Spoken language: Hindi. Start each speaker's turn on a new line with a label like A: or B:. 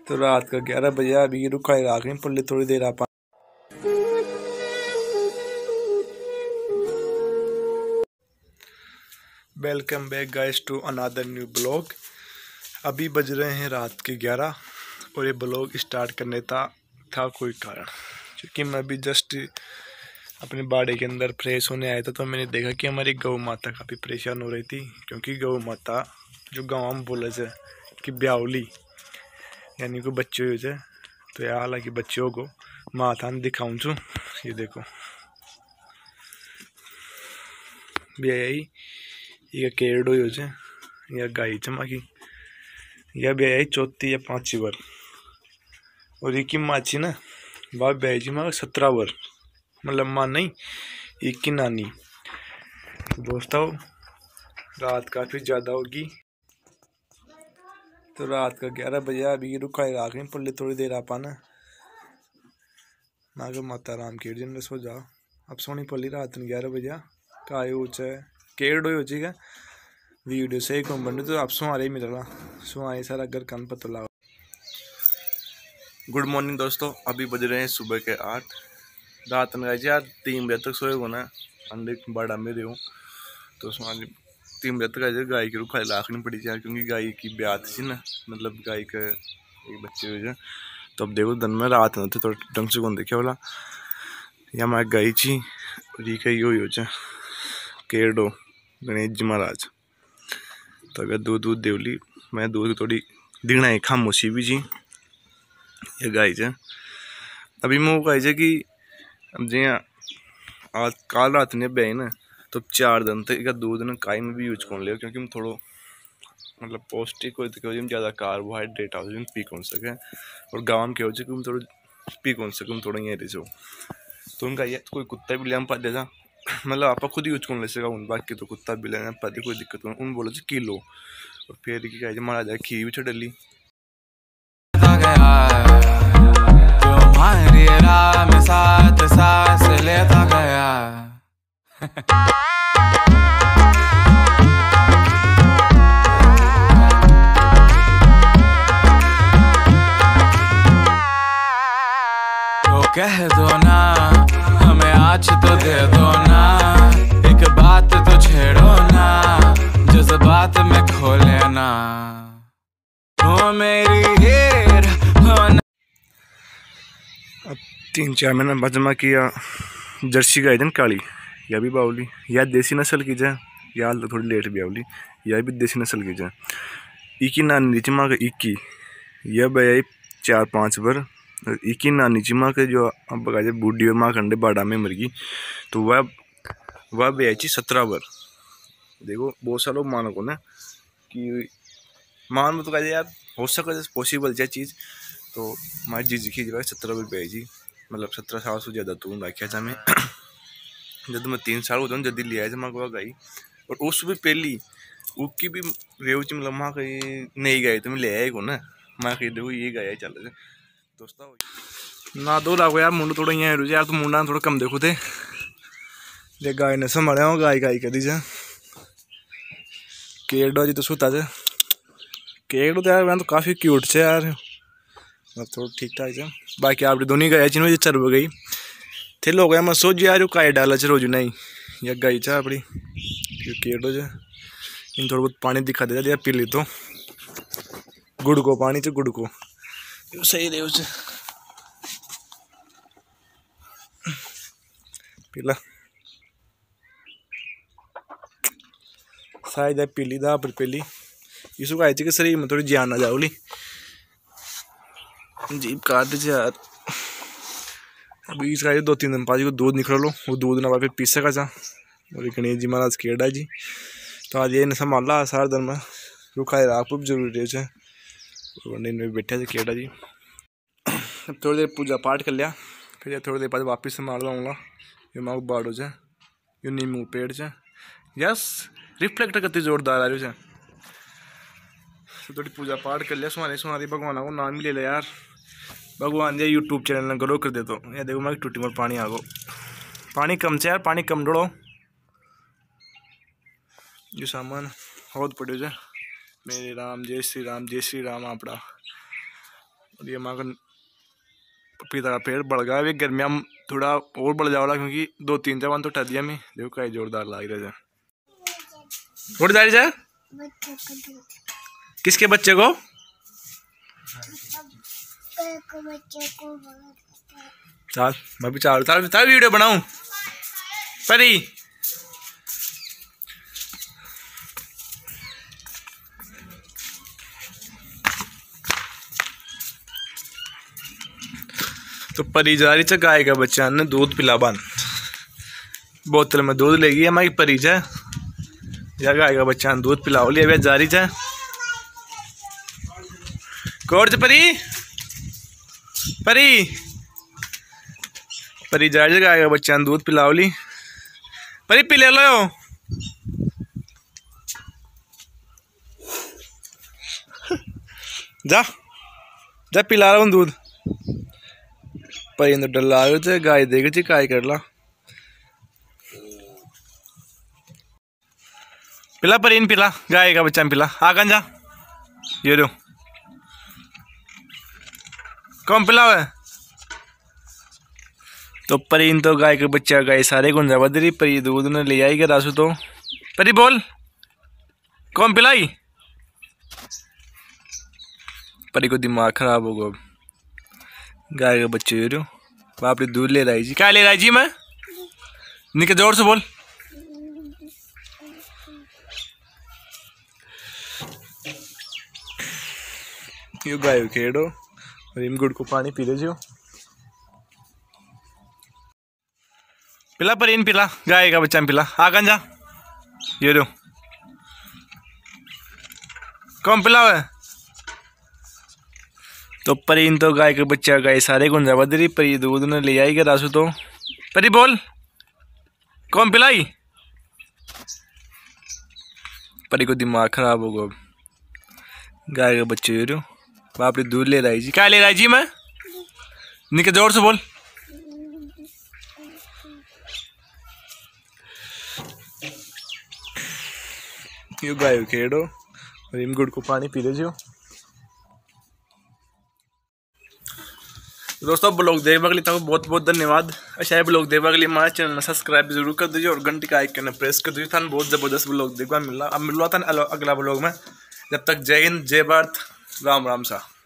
A: तो रात का 11 बजे अभी रुका है राख नहीं पड़े थोड़ी देर आप। Welcome back guys to another new blog. अभी बज रहे हैं रात के 11 और ये ब्लॉग स्टार्ट करने था कोई कारण, क्योंकि मैं अभी जस्ट अपने बाड़े के अंदर फ्रेश होने आया था। तो मैंने देखा कि हमारी गौ माता काफ़ी परेशान हो रही थी, क्योंकि गौ माता जो गाँव में बोले जाए कि ब्यावली यानी को बच्चे हो जाए। तो यार हालांकि बच्चों को माता ने दिखाऊं छू, ये देखो ब्याई ये केरडो हो जाए या गाय चमा की यह ब्याई चौथी या 5वीं बार। और ये की माची ना बाप ब्याई जी माँ 17 बार, मतलब माँ नहीं एक की नानी। दोस्तों रात काफ़ी ज़्यादा होगी। तो रात का 11 बजे अभी रुका है राख नहीं पड़े थोड़ी देर आप ना के माता राम केड़ जिन सो जाओ। अब सोनी पड़ी रात में 11 बजे का केड़ हो जाएगा वीडियो सही कौन बन तो आप सुहारे ही मिलेगा सुहारे सारा घर कान पता लगा। गुड मॉर्निंग दोस्तों, अभी बज रहे हैं सुबह के 8। रात में गाइज यार 3 बजे तक सोए हो ना अंडे बड़ा में रहूँ तो उसमें 3 बजे तक गाइज गाय की रुखा लाखनी पड़ी यार, क्योंकि गाय की ब्यात थी ना, मतलब गाय के एक बच्चे हुए जाए। तो अब देखो दिन में रात में थे थोड़ा ढंग से कौन देखे बोला या मैं गाय छी और ये कही हो जाए केरडो गणेश जी महाराज। तो अगर दूध देवली मैं दूध थोड़ी दिखना है खामोशी भी जी ये गाय है। अभी मैं गाय है कि अब जी आज काल रात ने बह ना तो 4 दिन तक का दूध ना काई में भी यूज कर लिया, क्योंकि मैं थोड़ा मतलब पौष्टिक हो ज़्यादा कार्बोहाइड्रेट आ पी कौन सके और गाँव के हो कि थोड़ा पी कौन सके थोड़ा यहाँ रही तो उनका ये कोई कुत्ता भी लिया पा देगा, मतलब आप खुद यूज कर ले सका उन बाकी तो कुत्ता भी लेना पाते कोई दिक्कत नहीं। उन बोले किलो और फिर की मारा जाए खी भी चढ़ली
B: साथ सांस लेता गया। तो कह दो ना हमें आज तो दे दो ना, एक बात तो छेड़ो ना जज्बात में खो लेना हो मेरी हीर हो ना।
A: अब 3-4 महीने बाद जमा किया जर्सी गाय दिन काली या भी बावली या देसी नस्ल की जाए या तो थोड़ी लेट बावली या भी देसी नस्ल की जाए। इकी नानी चिमा का इक्की यह बयाई 4-5 बार। इकी नानी चिमा के जो अब बगा बूढ़ी और माँ खंडे बाड़ा में मर गई तो वह बयाई 17 बार। देखो बहुत सालों मानो को ना कि मान में तो कह यार हो सके पॉसिबल है चीज़। तो हमारी जी दिखी जो है 17 बार बयाई जी, मतलब 17 साल से ज़्यादा तू रखा था मैं जब मैं 3 साल होता हूँ जल्दी लिया है माँ को गाई और उस भी पहली उसकी भी रेव च मतलब माँ कहीं नहीं गए तो मैं ले आए को ना माँ कही देखो ये गाया चल रहे दोस्तों ना दो लागो यार मुंड थोड़ा यहाँ यार तो मुंडा थोड़ा कम देखो थे जे गाय ने संभाले हो गाय करी जा केरडो जी तो सुता जा केरडो तो यार मैं तो काफ़ी क्यूट से यार थोड़ा ठीक ठाक है। बाकी आप दोनों गया जिन्होंने चर गई थे लोग मैं सोच यार काय डाला च रोज नहीं या गाई चा अपनी केरडो जा इन थोड़ा बहुत पानी दिखा देता पी ली तो गुड़ को पानी च गुड़ को सही रहे उसे पीला शायद पीली दा पर पीली इसको गाय कि शरीर में थोड़ी जान आ जाओली जीप काट यार। अभी इसका 2-3 दिन बाद दूध निकल लो वो दूध ना फिर पी सका जा और गणेश जी महाराज केड़ा जी। तो आज ये न संभाला सारा दिन में रुखा राख जरूरी है बैठे थे केड़ा जी। अब थोड़ी देर पूजा पाठ कर लिया फिर थोड़ी देर बाद वापस संभाल लाऊंगा ये माँ बाड़ो से यो नींबू पेड़ से यस रिफ्लेक्टर कितनी जोरदार आ रही है। तो थोड़ी पूजा पाठ कर लिया सुहारी भगवान को नाम भी ले लिया यार भगवान जी यूट्यूब चैनल ग्रो कर दे। तो ये देखो मैं टूटी में पानी आ गो पानी कम से यार पानी कम डोड़ो जो सामान बहुत पड़े मेरे राम जय श्री राम आपड़ा और ये हमारा पपीता का पेड़ बढ़ गया। अभी गर्मियाँ थोड़ा और बढ़ जाओगा क्योंकि 2-3 जवान तो ठहरिया में देखो कई जोरदार लग रहा है। उड़ जा रही है किसके बच्चे को? चल मैं भी चाल वीडियो बनाऊं परी। तो परी जा रही है गाय का बच्चा ने दूध पिलावन, बोतल में दूध लेगी हमारी परी है या गाय का बच्चा ने दूध पिलाओ लिया जा रही है। कोर्ज परी परी परी जा रही है गाय का बच्चा ने दूध पिलाओ ली। परी पी ले लो जा जा पिला रहा हूँ दूध। परी तो डर ला रहे गाय देख ची काय कर ला पिला परी पिला गाय का बच्चा पिला आगन जा ये लो कौन पिलाओ है। तो परी तो गाय के बच्चा गाय सारे गुंजा बदरी परी दूध ने ले आई रासू। तो परी बोल कौन पिलाई? परी को दिमाग खराब होगा। गाय के बच्चे रो बाप रे दूध ले रही जी। क्या ले रही जी? मैं निके जोर से बोल। यो गाय खेड़ो और इन गुड़ को पानी पी लीजिए। पिला पर इन पिला गाय का बच्चा पिला आगन जा ये लो कौन पिलाओ है। तो परी तो गाय के बच्चा गाय सारे गुंजा बदरी परी दूध ने ले आई रासू। तो परी बोल कौन पिलाई? परी को दिमाग खराब होगा। गाय के बच्चे रो बाप रे दूध ले रही जी। क्या ले रही जी? मैं निके जोर से बोल। यो गाय खेड़ो और इन गुड़ को पानी पी लीजिए। दोस्तों ब्लॉग देखने के लिए तो बहुत बहुत धन्यवाद। अच्छा है ब्लॉग देखने के लिए हमारे चैनल में सब्सक्राइब जरूर कर दीजिए और घंटी का आइकन प्रेस कर दीजिए। था बहुत ज़बरदस्त ब्लॉग देखने मिल रहा। अब मिल रहा था अगला ब्लॉग में। जब तक जय हिंद जय भारत राम राम सा।